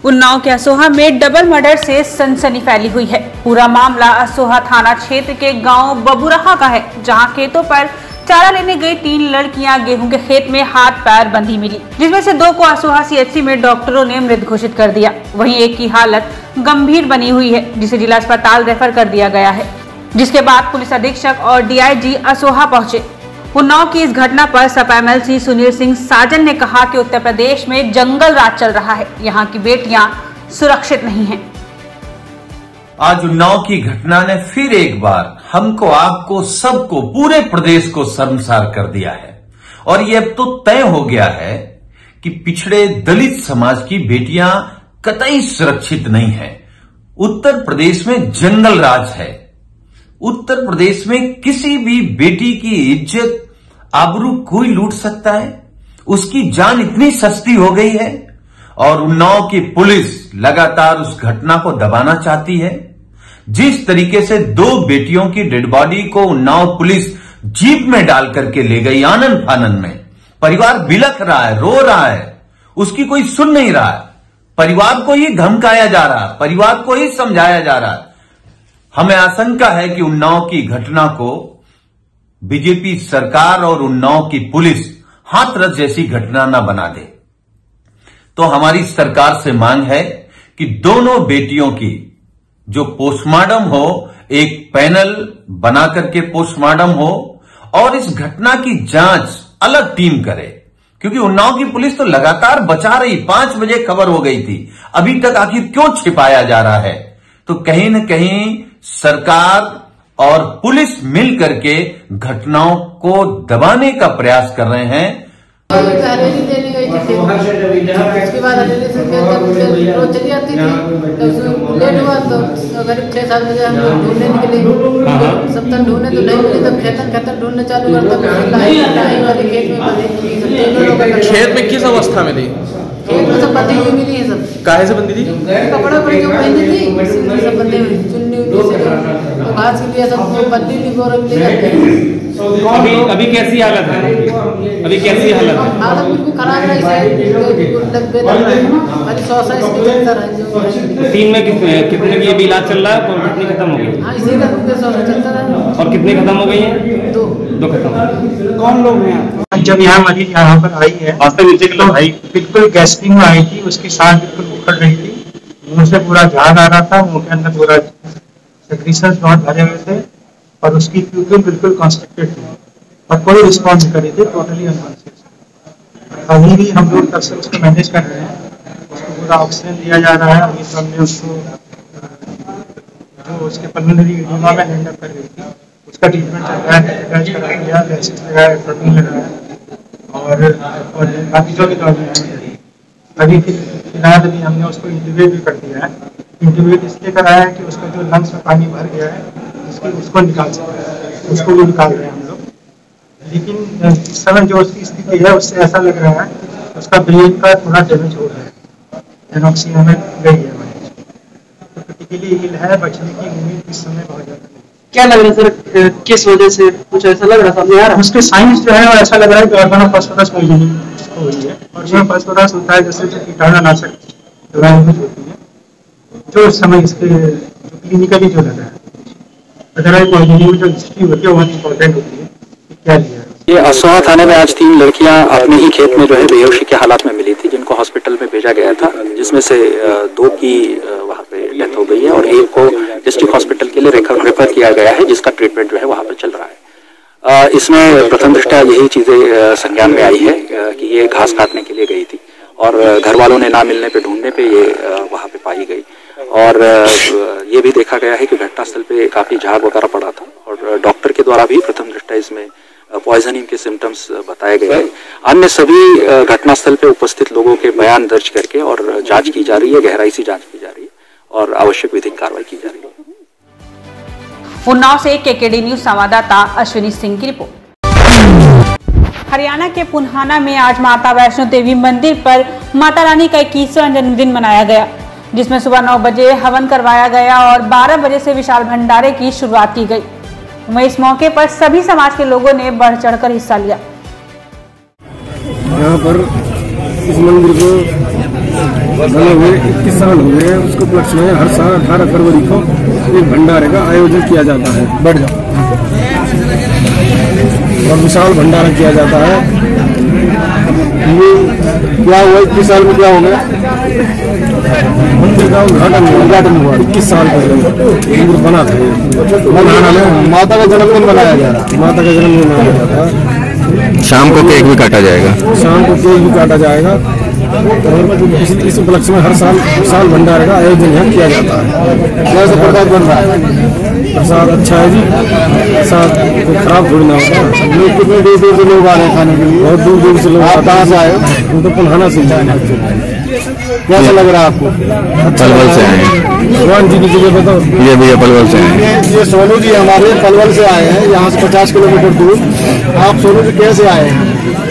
उन्नाव के असोहा में double murder से सनसनी फैली हुई है। पूरा मामला असोहा थाना क्षेत्र के गांव बबुरहा का है, जहां खेतों पर चारा लेने गई 3 लड़कियां गेहूं के खेत में हाथ पैर बंधी मिली, जिसमें से 2 को असोहा सीएचसी में डॉक्टरों ने मृत घोषित कर दिया। वहीं एक की हालत गंभीर बनी हुई है, जिसे जिला अस्पताल रेफर कर दिया गया है। जिसके बाद पुलिस अधीक्षक और डीआईजी असोहा पहुंचे। उन्नाव की इस घटना पर सपा एमएलसी सुनील सिंह साजन ने कहा कि उत्तर प्रदेश में जंगल राज चल रहा है, यहाँ की बेटियां सुरक्षित नहीं हैं। आज उन्नाव की घटना ने फिर एक बार हमको, आपको, सबको, पूरे प्रदेश को शर्मसार कर दिया है। और ये अब तो तय हो गया है कि पिछड़े दलित समाज की बेटियां कतई सुरक्षित नहीं है। उत्तर प्रदेश में जंगल राज है। उत्तर प्रदेश में किसी भी बेटी की इज्जत, आबरू कोई लूट सकता है। उसकी जान इतनी सस्ती हो गई है और उन्नाव की पुलिस लगातार उस घटना को दबाना चाहती है। जिस तरीके से 2 बेटियों की डेड बॉडी को उन्नाव पुलिस जीप में डाल करके ले गई आनन फानन में, परिवार बिलख रहा है, रो रहा है, उसकी कोई सुन नहीं रहा है। परिवार को ही धमकाया जा रहा है, परिवार को ही समझाया जा रहा है। हमें आशंका है कि उन्नाव की घटना को बीजेपी सरकार और उन्नाव की पुलिस हाथरस जैसी घटना न बना दे। तो हमारी सरकार से मांग है कि दोनों बेटियों की जो पोस्टमार्टम हो, एक पैनल बना करके पोस्टमार्टम हो और इस घटना की जांच अलग टीम करे, क्योंकि उन्नाव की पुलिस तो लगातार बचा रही। 5 बजे खबर हो गई थी, अभी तक आखिर क्यों छिपाया जा रहा है? तो कहीं न कहीं सरकार और पुलिस मिल करके घटनाओं को दबाने का प्रयास कर रहे हैं। हरेली देने गई थी, उसके बाद हरेली से रोज चली आती थी। तो लेट हुआ तो करीब 6-7 बजे हम लोग ढूंढने निकले। सब तक ढूंढने तो नहीं मिली, तब खेतन ढूंढने चालू करता। वाले खेत में खेत में किस अवस्था में थी? खेत में सब बंधी हुई मिली है। सब काहे से बंधी थी? कपड़ा पर जो पहनी थी सब बंधी हुई, चुन्नी से घास के लिए सब बंधी थी। अभी कैसी हालत है? अभी कैसी हालत है? हालत बिल्कुल खराब है। 3 में कितने की अभी इलाज चल रहा है और कितनी खत्म हो गई? और कितनी खत्म हो गई है? 2 खत्म। कौन लोग हैं? जब यहाँ मरीज यहाँ पर आई है तो भाई बिल्कुल गैस्ट्रिक में आई थी, उसकी सांस बिल्कुल उखड़ रही थी, मुंह से पूरा झाग आ रहा था, मुंह के अंदर पूरा सेक्रीशंस बहुत भरे हुए थे और उसकी प्यूपिल बिल्कुल कॉन्स्ट्रिक्टेड थी और कोई रिस्पॉन्स नहीं कर रही थी, टोटली अनकॉन्शियस। अभी भी हम लोग तब से उसको मैनेज कर रहे हैं, उसको पूरा ऑक्सीजन दिया जा रहा है। अभी तो हमने उसको जो उसके पल्मोनरी एडिमा में एंड अप कर गई थी, उसका ट्रीटमेंट चल रहा है, इलाज करा दिया, गैसेस लगाया, प्रोटीन लगाया और बाकी जो भी दवाइयाँ अभी फिलहाल अभी हमने उसको इंट्यूबेट भी कर दिया है। इंट्यूबेट इसलिए कराया है कि उसका जो लंग्स में पानी भर गया है उसको निकाल सकते, उसको भी निकाल रहे हैं हम लोग। लेकिन इस समय जो उसकी स्थिति है उससे ऐसा लग रहा है कि उसका ब्रेन का थोड़ा डैमेज हो रहा है, एनॉक्सिया में गई है, तो क्रिटिकली इल है, बचने की उम्मीद इस समय बहुत ज़्यादा। क्या लग रहा है सर, किस वजह से कुछ ऐसा लग रहा था? सामने आ रहा उसके साइंस जो है वो ऐसा लग रहा है कि ऑर्गेनोफॉस्फोरस पॉइजनिंग हुई है। ऑर्गेनोफॉस्फोरस होता है जैसे जो कीटाणुनाशक दवाएं होती है, जो इस समय इसके जो क्लिनिकली जो लगा है, अदरवाइज पॉइजनिंग में जो हिस्ट्री होती है बहुत इंपॉर्टेंट होती है कि क्या लिया है। ये असोहा थाने में आज 3 लड़कियां अपने ही खेत में जो है बेहोशी के हालात में मिली थी, जिनको हॉस्पिटल में भेजा गया था, जिसमें से 2 की वहां पे डेथ हो गई है और 1 को डिस्ट्रिक्ट हॉस्पिटल के लिए रेफर किया गया है, जिसका ट्रीटमेंट जो है वहां पर चल रहा है। इसमें प्रथम दृष्टया यही चीजें संज्ञान में आई है कि ये घास काटने के लिए गई थी और घर वालों ने ना मिलने पे, ढूंढने पे ये वहां पे पाई गई। और ये भी देखा गया है कि घटनास्थल पे काफी झाग वगैरह पड़ा था और डॉक्टर के द्वारा भी प्रथम दृष्टया इसमें पॉइजनिंग के सिम्टम्स बताए गए हैं। अन्य सभी घटनास्थल पे उपस्थित लोगों के बयान दर्ज करके और जांच की जा रही है, गहराई से जांच की जा रही है और आवश्यक विधिक कार्रवाई की जा रही है। उन्नाव से केकेडी न्यूज संवाददाता अश्विनी सिंह की रिपोर्ट। हरियाणा के पुन्हाना में आज माता वैष्णो देवी मंदिर पर माता रानी का 21वां जन्मदिन मनाया गया, जिसमें सुबह 9 बजे हवन करवाया गया और 12 बजे से विशाल भंडारे की शुरुआत की गई। वहीं इस मौके पर सभी समाज के लोगों ने बढ़ चढ़कर हिस्सा लिया। यहाँ पर इस मंदिर को बने हुए 21 साल हो गए। उसको उपलक्ष्य में हर साल 18 फरवरी को एक भंडारे का आयोजन किया जाता है। बढ़ जाओ और विशाल भंडारा किया जाता है। ये क्या हुआ 21 साल में? क्या हो गया? मंदिर का उद्घाटन हुआ 21 साल पहले। मंदिर बना था। माता का जन्मदिन मनाया जा रहा है। माता का जन्मदिन मनाया जाता है। शाम को केक भी काटा जाएगा। शाम को केक भी काटा जाएगा और इस उपलक्ष्य में हर साल भंडारे का आयोजन यहाँ किया जाता है। कैसा प्रसाद बन रहा है? प्रसाद अच्छा है जी। प्रसाद को खराब थोड़ी ना होता। कितने दूर दूर से लोग आ रहे हैं खाने के लिए? बहुत दूर दूर से लोग। कहाँ से आए? हम तो पुल्हाना से जाए। कैसा लग रहा है आपको? पलवल से आए हैं। भगवान जी की जगह बताओ। ये भैया पलवल से आए हैं। ये सोनू जी हमारे पलवल से आए हैं, यहाँ से 50 किलोमीटर दूर। आप सोनू जी कैसे आए हैं?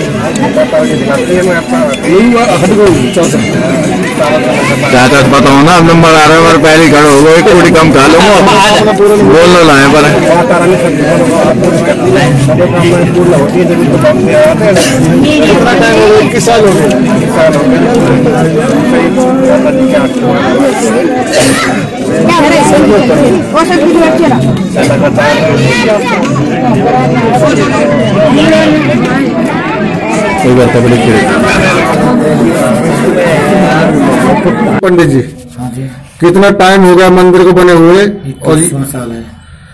चाचा बताओ ना, अब नंबर आ रहा है, पहले खड़े हो गए, एक रोटी कम खा लूंगा, बोल लो लाए पर किस साल हो गए? पंडित जी, हाँ जी, कितना टाइम हो गया मंदिर को बने हुए? और 21 साल है।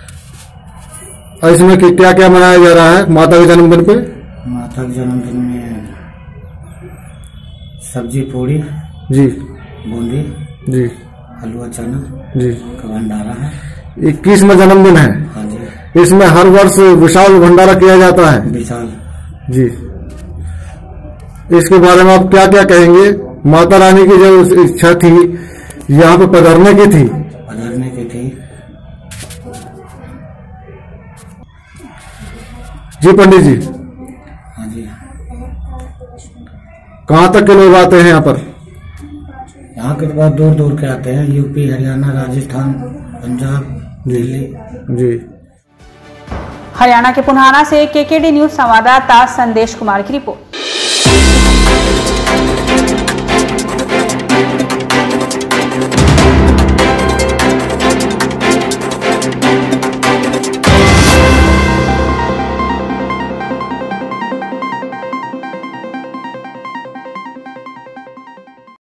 और इसमें क्या क्या मनाया जा रहा है माता के जन्मदिन पे? माता के जन्मदिन में सब्जी पूड़ी जी, बूंदी जी, हलवा चना जी का भंडारा है। 21वां जन्मदिन है। हाँ जी, इसमें हर वर्ष विशाल भंडारा किया जाता है विशाल जी। इसके बारे में आप क्या क्या कहेंगे? माता रानी की जो इच्छा थी यहाँ पे पधारने की थी, जी पंडित जी। हाँ जी, कहाँ तक के लोग आते हैं यहाँ पर? यहाँ के बहुत दूर दूर के आते हैं, यूपी, हरियाणा, राजस्थान, पंजाब, दिल्ली जी। हरियाणा के पुन्हाना से केकेडी न्यूज संवाददाता संदेश कुमार की रिपोर्ट।